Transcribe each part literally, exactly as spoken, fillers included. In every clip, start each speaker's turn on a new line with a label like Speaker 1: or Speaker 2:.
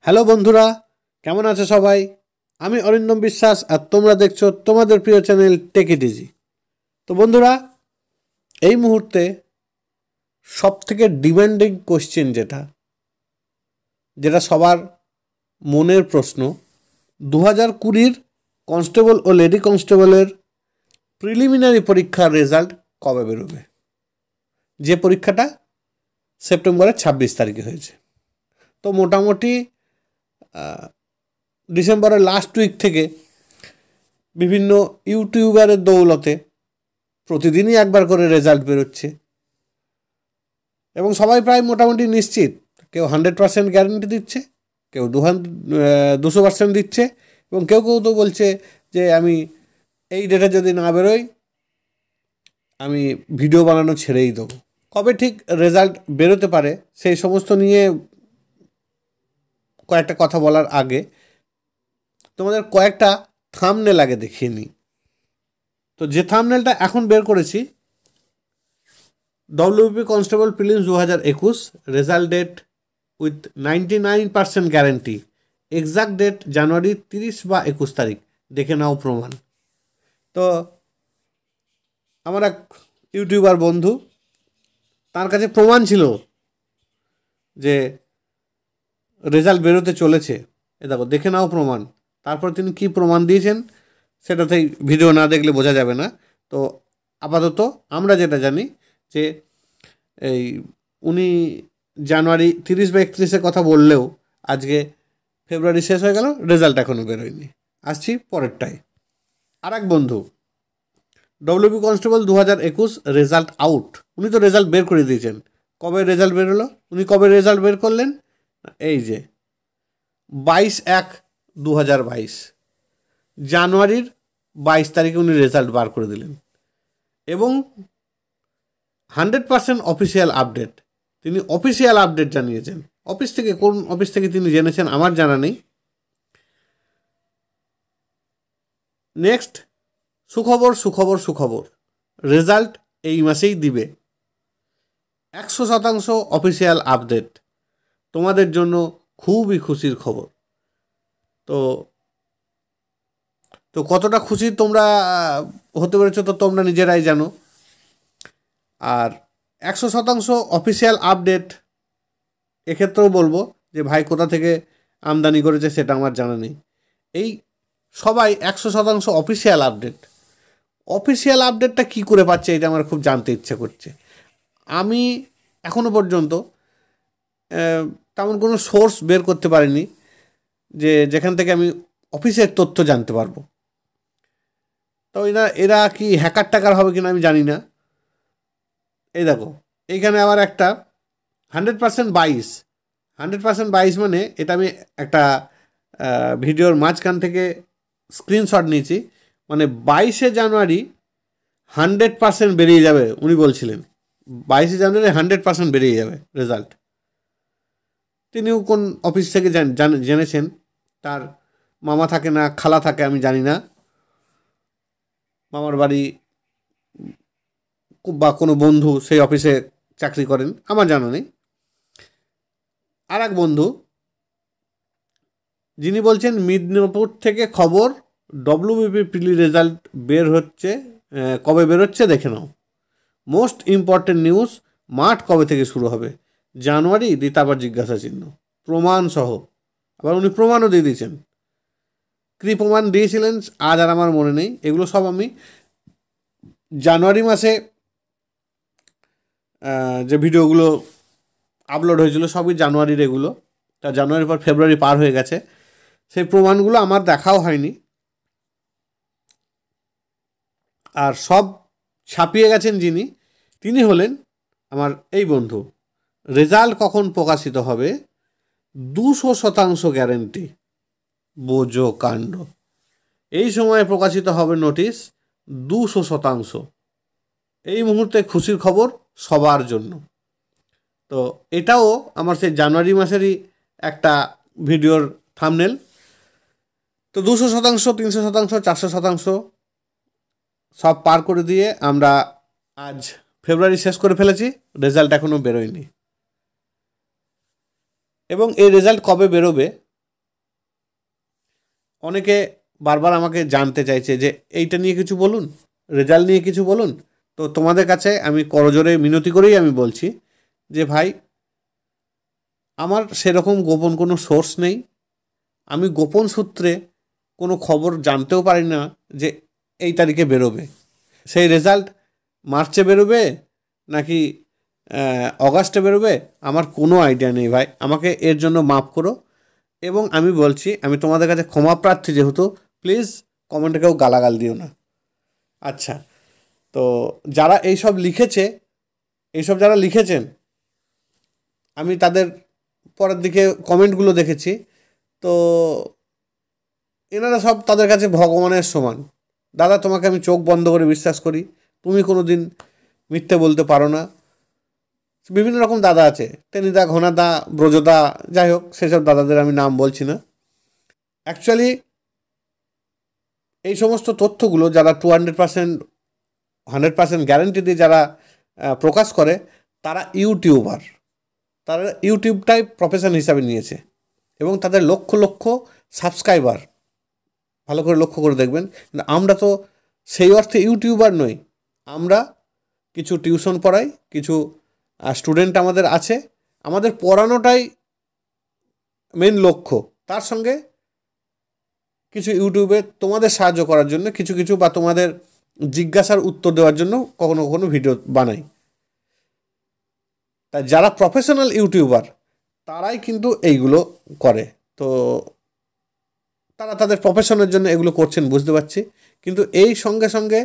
Speaker 1: Hello বন্ধুরা, কেমন আছো সবাই? আমি অরিন্দম বিশ্বাস আর তোমরা দেখছো তোমাদের প্রিয় চ্যানেল টেক ইট ইজি। তো বন্ধুরা, এই মুহূর্তে সবথেকে ডিমান্ডিং কোশ্চেন যেটা যেটা সবার মনের প্রশ্ন, দু হাজার কুড়ির কনস্টেবল ও লেডি কনস্টেবলের প্রিলিমিনারি পরীক্ষার রেজাল্ট কবে বেরোবে? যে পরীক্ষাটা সেপ্টেম্বরের ছাব্বিশ তারিখে হয়েছে। তো মোটামুটি ডিসেম্বরের লাস্ট উইক থেকে বিভিন্ন ইউটিউবারের দৌলতে প্রতিদিনই একবার করে রেজাল্ট বেরোচ্ছে এবং সবাই প্রায় মোটামুটি নিশ্চিত। কেউ হান্ড্রেড পার্সেন্ট গ্যারেন্টি দিচ্ছে, কেউ দু দুশো পার্সেন্ট দিচ্ছে এবং কেউ কেউ তো বলছে যে আমি এই ডেটে যদি না বেরোই আমি ভিডিও বানানো ছেড়েই দেবো। কবে ঠিক রেজাল্ট বেরোতে পারে সেই সমস্ত নিয়ে কয়েকটা কথা বলার আগে তোমাদের কয়েকটা থাম্বনেল আগে দেখিয়ে নিই। তো যে থাম্বনেলটা এখন বের করেছি, ডব্লিউবিপি কনস্টেবল প্রিলিমস দু হাজার একুশ result date with ninety nine percent guarantee, exact date জানুয়ারি তিরিশ বা একুশ তারিখ, দেখে নাও প্রমাণ। তো আমার এক ইউটিউবার বন্ধু, তার কাছে প্রমাণ ছিল যে রেজাল্ট বেরোতে চলেছে। এ দেখো, দেখে নাও প্রমাণ। তারপর তিনি কি প্রমাণ দিয়েছেন সেটাতেই ভিডিও না দেখলে বোঝা যাবে না। তো আপাতত আমরা যেটা জানি যে এই উনি জানুয়ারি তিরিশ বা একত্রিশের কথা বললেও আজকে ফেব্রুয়ারি শেষ হয়ে গেল, রেজাল্ট এখনও বেরোয়নি। আসছি পরেরটায়। আর এক বন্ধু, ডব্লিউবি কনস্টেবল দু হাজার একুশ রেজাল্ট আউট, উনি তো রেজাল্ট বের করে দিয়েছেন। কবে রেজাল্ট বেরোলো? উনি কবে রেজাল্ট বের করলেন? এই যে বাইশ এক দু হাজার বাইশ, জানুয়ারির বাইশ তারিখে উনি রেজাল্ট বার করে দিলেন এবং হান্ড্রেড পার্সেন্ট অফিসিয়াল আপডেট। তিনি অফিসিয়াল আপডেট জানিয়েছেন। অফিস থেকে, কোন অফিস থেকে তিনি জেনেছেন আমার জানা নেই। নেক্সট, সুখবর সুখবর সুখবর, রেজাল্ট এই মাসেই দিবে। একশো শতাংশ অফিসিয়াল আপডেট, তোমাদের জন্য খুবই খুশির খবর। তো তো কতটা খুশি তোমরা হতে পেরেছো তো তোমরা নিজেরাই জানো। আর একশো শতাংশ অফিসিয়াল আপডেট, এক্ষেত্রেও বলবো যে ভাই কোথা থেকে আমদানি করেছে সেটা আমার জানা নেই। এই সবাই একশো শতাংশ অফিসিয়াল আপডেট, অফিসিয়াল আপডেটটা কী করে পাচ্ছে এটা আমার খুব জানতে ইচ্ছে করছে। আমি এখনও পর্যন্ত তেমন কোনো সোর্স বের করতে পারিনি যে যেখান থেকে আমি অফিসের তথ্য জানতে পারবো। তো এরা এরা কি হ্যাকার টাকার হবে কিনা আমি জানি না। এই দেখো, এইখানে আবার একটা হান্ড্রেড পার্সেন্ট বাইশ, হান্ড্রেড পার্সেন্ট বাইশ মানে এটা আমি একটা ভিডিওর মাঝখান থেকে স্ক্রিনশট নিয়েছি। মানে বাইশে জানুয়ারি হান্ড্রেড পার্সেন্ট বেরিয়ে যাবে উনি বলছিলেন। বাইশে জানুয়ারি হান্ড্রেড পার্সেন্ট বেরিয়ে যাবে রেজাল্ট। তিনিও কোন অফিস থেকে জেনেছেন, তার মামা থাকে না খালা থাকে আমি জানি না, মামার বাড়ি বা কোনো বন্ধু সেই অফিসে চাকরি করেন, আমার জানা নেই। আর এক বন্ধু যিনি বলছেন মিদনাপুর থেকে খবর, ডব্লিউবিপি প্রিলি রেজাল্ট বের হচ্ছে, কবে বেরোচ্ছে দেখে নাও। মোস্ট ইম্পর্টেন্ট নিউজ, মাঠ কবে থেকে শুরু হবে? জানুয়ারি, দিতে আবার জিজ্ঞাসা চিহ্ন, প্রমাণ সহ। আবার উনি প্রমাণও দিয়ে দিয়েছেন। কী প্রমাণ দিয়েছিলেন আজ আর আমার মনে নেই। এগুলো সব আমি জানুয়ারি মাসে যে ভিডিওগুলো আপলোড হয়েছিল সবই জানুয়ারির এগুলো। তা জানুয়ারির পর ফেব্রুয়ারি পার হয়ে গেছে, সেই প্রমাণগুলো আমার দেখাও হয়নি। আর সব ছাপিয়ে গেছেন যিনি, তিনি হলেন আমার এই বন্ধু। রেজাল্ট কখন প্রকাশিত হবে? দুশো শতাংশ গ্যারেন্টি, বোঝো কাণ্ড। এই সময়ে প্রকাশিত হবে নোটিশ, দুশো শতাংশ। এই মুহূর্তে খুশির খবর সবার জন্য। তো এটাও আমার সেই জানুয়ারি মাসেরই একটা ভিডিওর থাম্বনেল। তো দুশো শতাংশ, তিনশো শতাংশ, চারশো শতাংশ সব পার করে দিয়ে আমরা আজ ফেব্রুয়ারি শেষ করে ফেলেছি, রেজাল্ট এখনও বেরোয়নি। এবং এই রেজাল্ট কবে বেরোবে অনেকে বারবার আমাকে জানতে চাইছে যে এইটা নিয়ে কিছু বলুন, রেজাল্ট নিয়ে কিছু বলুন। তো তোমাদের কাছে আমি করজোরে মিনতি করেই আমি বলছি যে ভাই, আমার সেরকম গোপন কোনো সোর্স নেই, আমি গোপন সূত্রে কোনো খবর জানতেও পারি না যে এই তারিখে বেরোবে। সেই রেজাল্ট মার্চে বেরোবে নাকি অগাস্টে বেরোবে আমার কোনো আইডিয়া নেই ভাই, আমাকে এর জন্য মাফ করো। এবং আমি বলছি, আমি তোমাদের কাছে ক্ষমা প্রার্থী যেহেতু, প্লিজ কমেন্টে কেউ গালাগাল দিও না। আচ্ছা, তো যারা এইসব লিখেছে, এইসব যারা লিখেছেন, আমি তাদের পরের দিকে কমেন্টগুলো দেখেছি, তো এনারা সব তাদের কাছে ভগবানের সমান। দাদা, তোমাকে আমি চোখ বন্ধ করে বিশ্বাস করি, তুমি কোনো দিন মিথ্যে বলতে পারো না। বিভিন্ন রকম দাদা আছে, টেনিদা, ঘনাদা, ব্রজদা, যাই হোক, সেসব দাদাদের আমি নাম বলছি না। অ্যাকচুয়ালি এই সমস্ত তথ্যগুলো যারা two hundred percent hundred percent guarantee দিয়ে যারা প্রকাশ করে, তারা ইউটিউবার, তারা ইউটিউবটাই প্রফেশন হিসাবে নিয়েছে এবং তাদের লক্ষ লক্ষ সাবস্ক্রাইবার। ভালো করে লক্ষ্য করে দেখবেন, আমরা তো সেই অর্থে ইউটিউবার নই। আমরা কিছু টিউশন পড়াই, কিছু স্টুডেন্ট আমাদের আছে, আমাদের পড়ানোটাই মেন লক্ষ্য। তার সঙ্গে কিছু ইউটিউবে তোমাদের সাহায্য করার জন্য কিছু কিছু বা তোমাদের জিজ্ঞাসার উত্তর দেওয়ার জন্য কখনো কখনো ভিডিও বানাই। তাই যারা প্রফেশনাল ইউটিউবার তারাই কিন্তু এইগুলো করে। তো তারা তাদের প্রফেশনের জন্য এগুলো করছেন বুঝতে পারছি, কিন্তু এই সঙ্গে সঙ্গে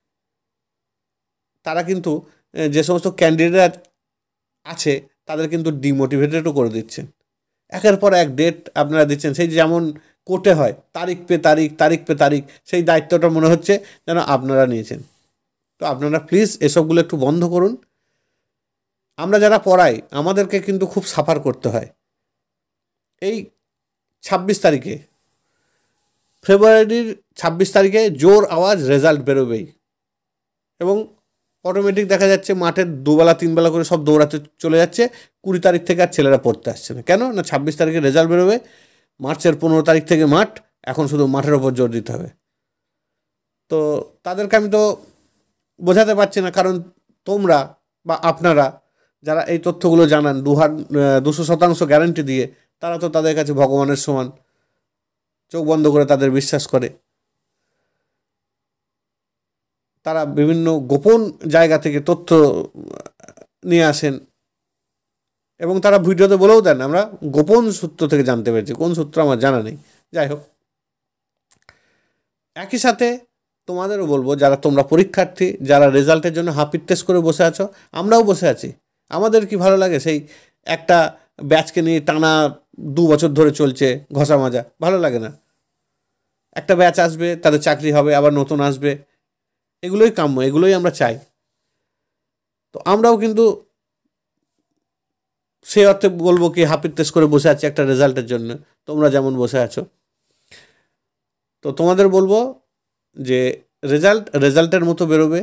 Speaker 1: তারা কিন্তু যে সমস্ত ক্যান্ডিডেট আছে তাদের কিন্তু ডিমোটিভেটেডও করে দিচ্ছেন। একের পর এক ডেট আপনারা দিচ্ছেন, সেই যেমন কোর্টে হয় তারিখ পে তারিখ, তারিখ পে তারিখ, সেই দায়িত্বটা মনে হচ্ছে যেন আপনারা নিয়েছেন। তো আপনারা প্লিজ এসবগুলো একটু বন্ধ করুন। আমরা যারা পড়াই আমাদেরকে কিন্তু খুব সাফার করতে হয়। এই ছাব্বিশ তারিখে, ফেব্রুয়ারির ছাব্বিশ তারিখে জোর আওয়াজ রেজাল্ট বেরোবেই, এবং অটোমেটিক দেখা যাচ্ছে মাঠের দুবেলা তিনবেলা করে সব দৌড়াতে চলে যাচ্ছে। কুড়ি তারিখ থেকে আর ছেলেরা পড়তে আসছে না। কেন না, ছাব্বিশ তারিখে রেজাল্ট বেরোবে, মার্চের পনেরো তারিখ থেকে মাঠ, এখন শুধু মাঠের ওপর জোর দিতে হবে। তো তাদেরকে আমি তো বোঝাতে পারছি না, কারণ তোমরা বা আপনারা যারা এই তথ্যগুলো জানান দু হাজার দুশো শতাংশ গ্যারান্টি দিয়ে, তারা তো তাদের কাছে ভগবানের সমান, চোখ বন্ধ করে তাদের বিশ্বাস করে। তারা বিভিন্ন গোপন জায়গা থেকে তথ্য নিয়ে আসেন এবং তারা ভিডিওতে বলেও দেন আমরা গোপন সূত্র থেকে জানতে পেরেছি, কোন সূত্র আমার জানা নেই। যাই হোক, একই সাথে তোমাদেরও বলবো, যারা তোমরা পরীক্ষার্থী, যারা রেজাল্টের জন্য হাপিত্তেস করে বসে আছো, আমরাও বসে আছি। আমাদের কি ভালো লাগে সেই একটা ব্যাচকে নিয়ে টানা দু বছর ধরে চলছে ঘষা মাজা, ভালো লাগে না। একটা ব্যাচ আসবে, তাদের চাকরি হবে, আবার নতুন আসবে, এগুলোই কাম্য, এগুলোই আমরা চাই। তো আমরাও কিন্তু সেই অর্থে বলবো কি হাপিত্তেস করে বসে আছি একটা রেজাল্টের জন্য, তোমরা যেমন বসে আছো। তো তোমাদের বলবো যে রেজাল্ট রেজাল্টের মতো বেরোবে,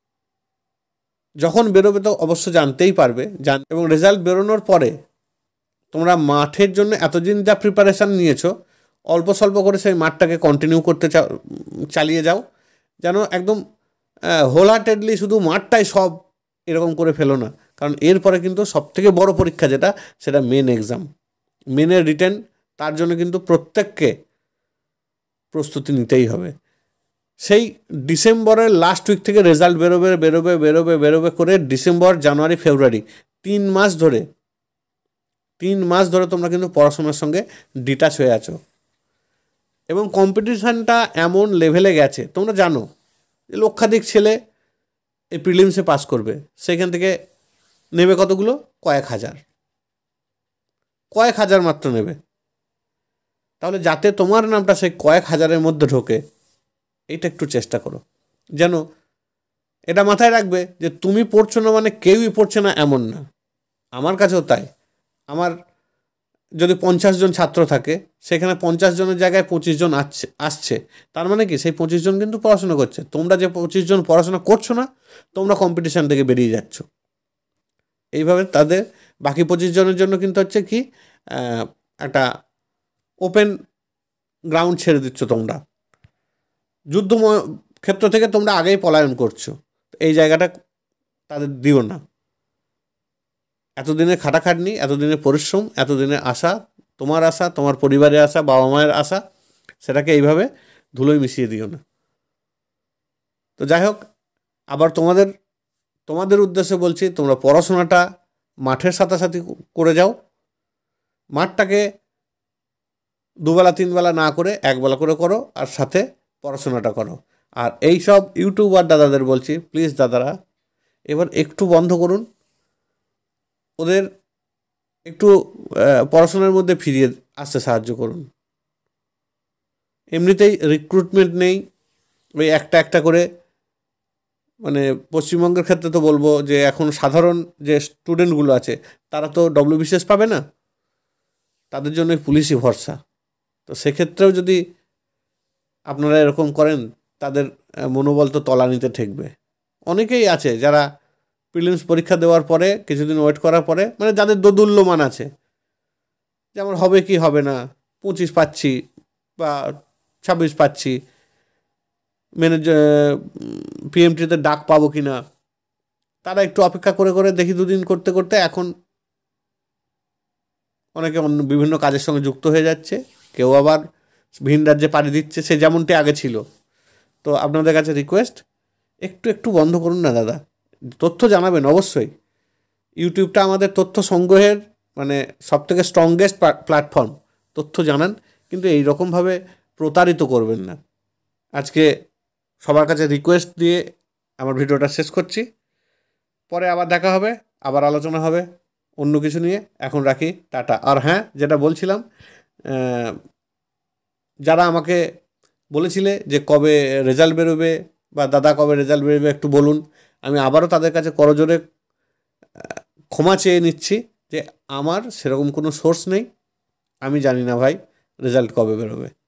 Speaker 1: যখন বেরোবে তো অবশ্য জানতেই পারবে। জান এবং রেজাল্ট বেরোনোর পরে তোমরা মাঠের জন্য এতদিন যা প্রিপারেশান নিয়েছো, অল্প স্বল্প করে সেই মাঠটাকে কন্টিনিউ করতে চাও, চালিয়ে যাও, যেন একদম হোল হার্টেডলি শুধু মাঠটাই সব এরকম করে ফেলো না। কারণ এরপরে কিন্তু সবথেকে বড় পরীক্ষা যেটা, সেটা মেন এক্সাম, মেনের রিটেন। তার জন্য কিন্তু প্রত্যেককে প্রস্তুতি নিতেই হবে। সেই ডিসেম্বরের লাস্ট উইক থেকে রেজাল্ট বেরোবে বেরোবে বেরোবে বেরোবে করে ডিসেম্বর, জানুয়ারি, ফেব্রুয়ারি, তিন মাস ধরে তিন মাস ধরে তোমরা কিন্তু পড়াশোনার সঙ্গে ডিটাচ হয়ে আছো। এবং কম্পিটিশানটা এমন লেভেলে গেছে, তোমরা জানো যে লক্ষাধিক ছেলে এই প্রিলিমসে পাস করবে, সেখান থেকে নেবে কতগুলো, কয়েক হাজার, কয়েক হাজার মাত্র নেবে। তাহলে যাতে তোমার নামটা সেই কয়েক হাজারের মধ্যে ঢোকে, এইটা একটু চেষ্টা করো। যেন এটা মাথায় রাখবে যে তুমি পড়ছো না মানে কেউই পড়ছে না এমন না। আমার কাছেও তাই। আমার যদি পঞ্চাশ জন ছাত্র থাকে, সেখানে পঞ্চাশ জনের জায়গায় পঁচিশ জন আসছে আসছে তার মানে কি সেই পঁচিশ জন কিন্তু পড়াশোনা করছে। তোমরা যে পঁচিশ জন পড়াশোনা করছো না, তোমরা কম্পিটিশান থেকে বেরিয়ে যাচ্ছ। এইভাবে তাদের বাকি পঁচিশ জনের জন্য কিন্তু হচ্ছে কি একটা ওপেন গ্রাউন্ড ছেড়ে দিচ্ছ, তোমরা যুদ্ধ ক্ষেত্র থেকে তোমরা আগেই পলায়ন করছো। এই জায়গাটা তাদের দিও না। এতদিনের খাটাখাটনি, এতদিনের পরিশ্রম, এতদিনের আশা, তোমার আশা, তোমার পরিবারের আশা, বাবা মায়ের আশা, সেটাকে এইভাবে ধুলোয় মিশিয়ে দিও না। তো যাই হোক, আবার তোমাদের তোমাদের উদ্দেশ্যে বলছি, তোমরা পড়াশোনাটা মাঠের সাথে করে যাও। মাঠটাকে দুবেলা তিনবেলা না করে একবেলা করে করো, আর সাথে পড়াশোনাটা করো। আর এই সব ইউটিউবার দাদাদের বলছি, প্লিজ দাদারা এবার একটু বন্ধ করুন, ওদের একটু পড়াশোনার মধ্যে ফিরিয়ে আসতে সাহায্য করুন। এমনিতেই রিক্রুটমেন্ট নেই, ওই একটা একটা করে, মানে পশ্চিমবঙ্গের ক্ষেত্রে তো বলবো যে এখন সাধারণ যে স্টুডেন্টগুলো আছে তারা তো ডব্লিউবিসিএস পাবে না, তাদের জন্য পুলিশই ভরসা। তো সেক্ষেত্রেও যদি আপনারা এরকম করেন, তাদের মনোবল তো তলানিতে ঠেকবে। অনেকেই আছে যারা প্রিলিমস পরীক্ষা দেওয়ার পরে কিছুদিন ওয়েট করার পরে, মানে যাদের দোদুল্যমান আছে, যেমন হবে কি হবে না, পঁচিশ পাচ্ছি বা ছাব্বিশ পাচ্ছি, মেনে পিএমটিতে ডাক পাবো কি না, তারা একটু অপেক্ষা করে করে দেখি দুদিন করতে করতে এখন অনেকে অন্য বিভিন্ন কাজের সঙ্গে যুক্ত হয়ে যাচ্ছে, কেউ আবার ভিন রাজ্যে পাড়ি দিচ্ছে, সে যেমনটি আগে ছিল। তো আপনাদের কাছে রিকোয়েস্ট, একটু একটু বন্ধ করুন না দাদা। তথ্য জানাবেন অবশ্যই, ইউটিউবটা আমাদের তথ্য সংগ্রহের মানে সবথেকে স্ট্রংগেস্ট প্ল্যাটফর্ম, তথ্য জানান, কিন্তু এই রকমভাবে প্রতারিত করবেন না। আজকে সবার কাছে রিকোয়েস্ট দিয়ে আমার ভিডিওটা শেষ করছি, পরে আবার দেখা হবে, আবার আলোচনা হবে অন্য কিছু নিয়ে। এখন রাখি, টাটা। আর হ্যাঁ, যেটা বলছিলাম, যারা আমাকে বলেছিলে যে কবে রেজাল্ট বেরোবে বা দাদা কবে রেজাল্ট বেরোবে একটু বলুন, আমি আবারও তাদের কাছে করজোরে ক্ষমা চেয়ে নিচ্ছি যে আমার সেরকম কোনো সোর্স নেই, আমি জানি না ভাই রেজাল্ট কবে বেরোবে।